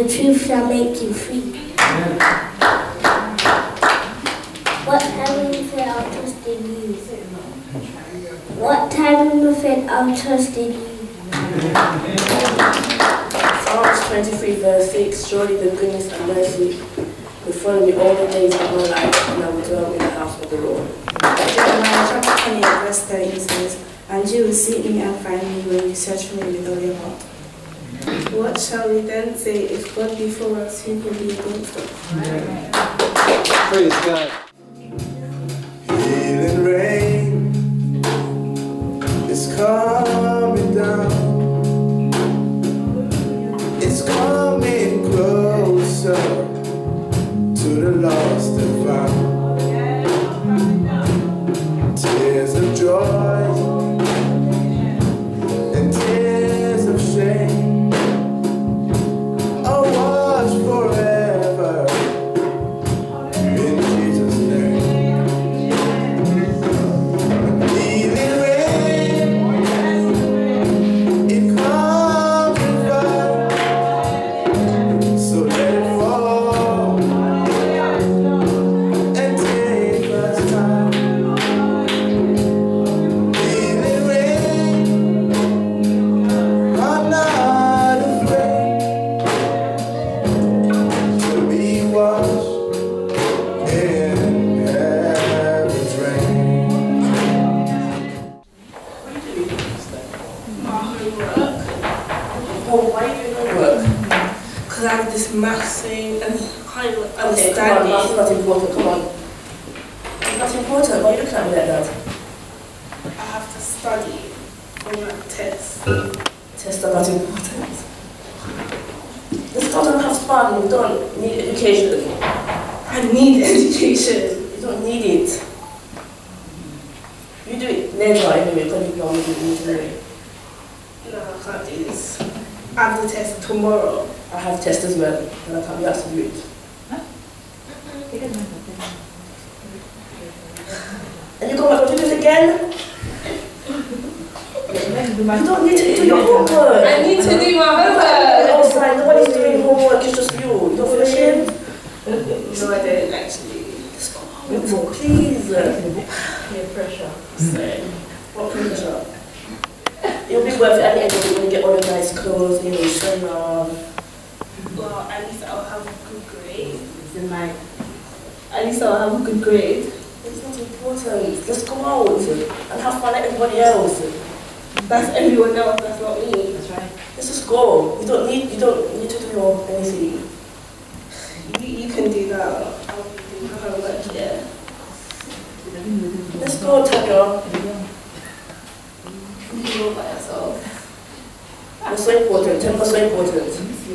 the truth shall make you free. What time you said I'll trust in you? What time you said I'll trust in you? Psalms 23 verse 6, surely the goodness and mercy will follow me all the days of my life, and I will dwell in the house of the Lord. Jeremiah chapter 28 verse 30 says, and you will seek me and find me when you search for me with all your heart. What shall we then say? If God be for us, who can be against us? Praise God. Healing rain is coming down. It's coming closer to the lost and found. Tears of joy and tears of shame are washed forever in Jesus' name. Healing rain, it comes in fire, so let it fall and take us time. Healing rain, I'm not afraid to be washed in heaven's rain. Oh, why are you doing homework? Because I have this maths thing and I can't even Okay, understand come on, that's it. not important, come on. It's not important, why are you looking at me like that? I have to study for my test. Tests are not important. Let's go and have fun, you don't need education. I need education. You don't need it. You do it later anyway, because you don't need it anyway. No, I can't do this. I have the test tomorrow. I have tests as well, and I can't be asked to do it. And you come back to do it again? You don't need to do your homework. I need to do my You're homework. outside, nobody's doing homework, it's just you. You don't feel ashamed? No, I didn't actually. Just go home, please. Peer pressure. What pressure? It'll be worth it at the end of it when you get all the nice clothes, you know, showing off. Well, at least I'll have a good grade. At least I'll have a good grade. It's not important. Just go out and have fun like everybody else. That's everyone else, that's not me. That's right. Let's just go. You don't need to do anything. You can do that. I'll do my homework, yeah. Let's go, Tanya. You can go by yourself. It's so important. Temper's so important.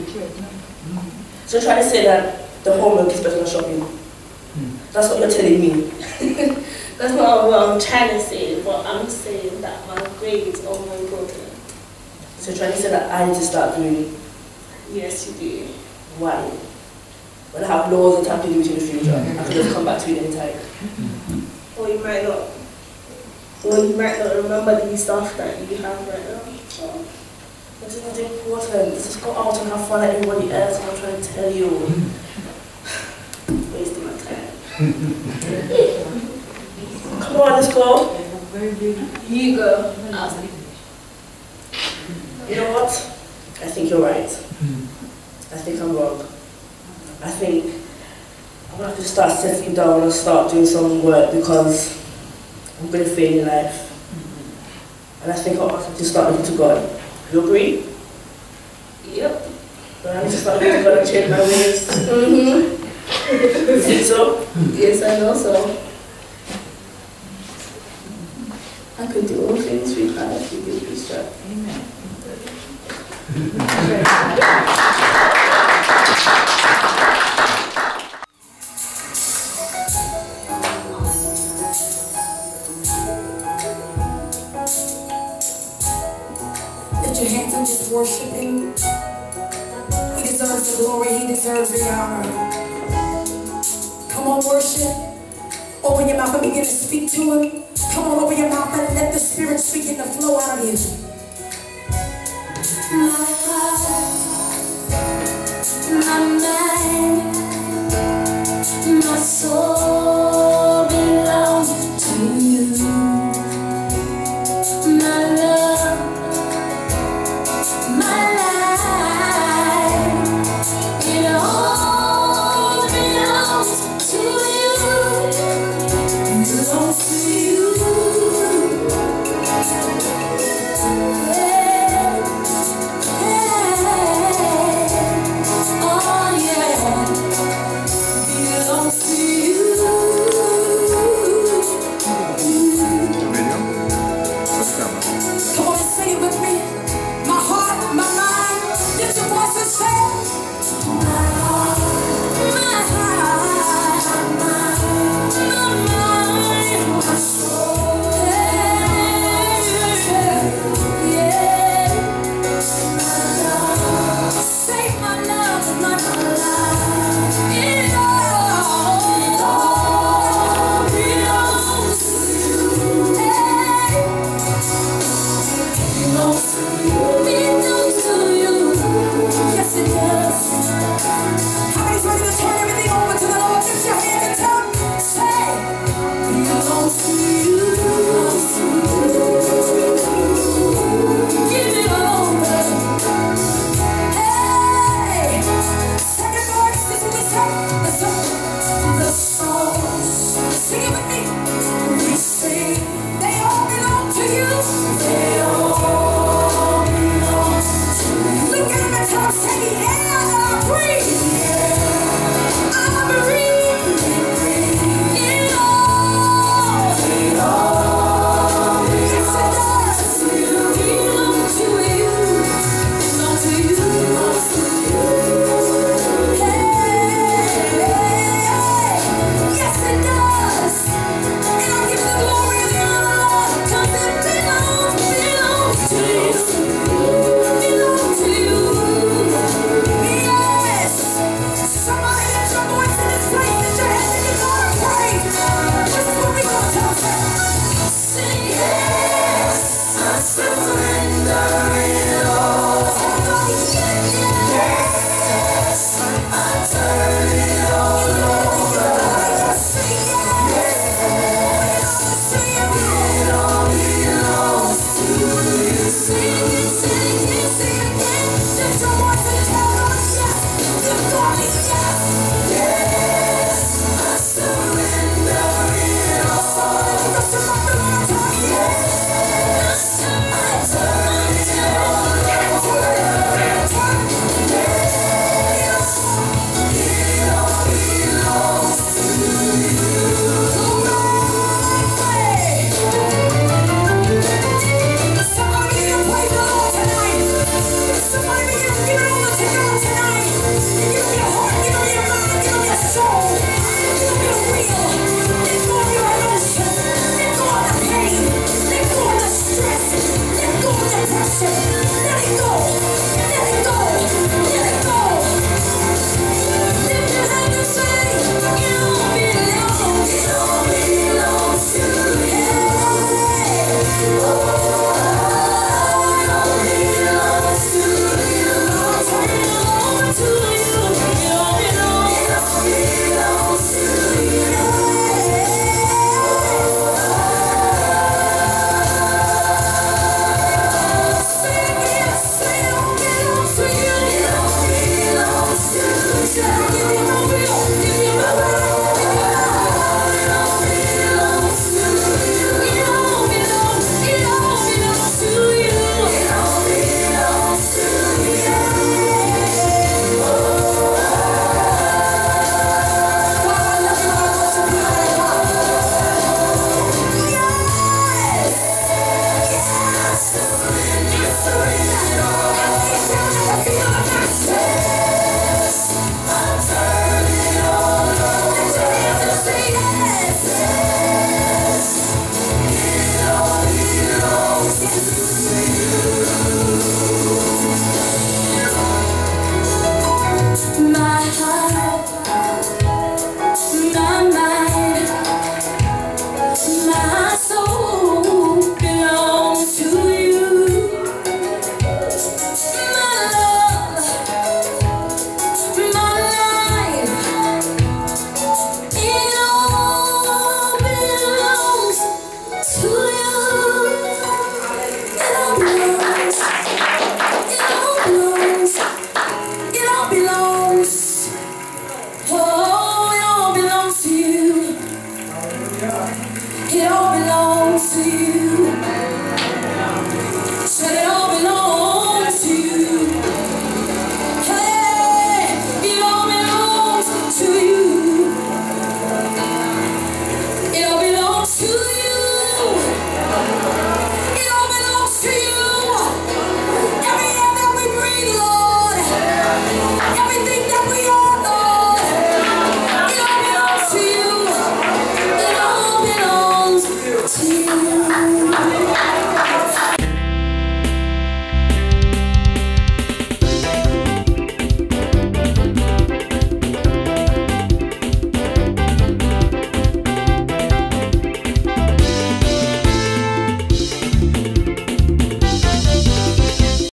So you're trying to say that the homework is better than shopping? That's what you're telling me. That's not what I'm trying to say, but I'm saying that my grades are more important. So you're trying to say that I need to start doing it? Yes, you do. Why? When I have laws and have to do it in the future, I can just come back to it anytime. Or you might not. Or you might not remember the stuff that you have right now. So, It's not important. Just go out and have fun like everybody else. I'm trying to tell you. wasting my time. Come on, let's go. You go. You know what? I think you're right. I think I'm wrong. I think I'm going to have to start settling down and start doing some work because I'm going to fail in life. And I think I'll have to start looking to God. You agree? Yep. But I need to start looking to God and change my ways. You think so? Yes, I know so. I could do all things through Christ who gives me strength. Amen. Lift your hands and just worship Him. He deserves the glory, He deserves the honor. Come on, worship. Open your mouth and begin to speak to Him. Come on, open your mouth and let the Spirit speak in the flow out of you. My heart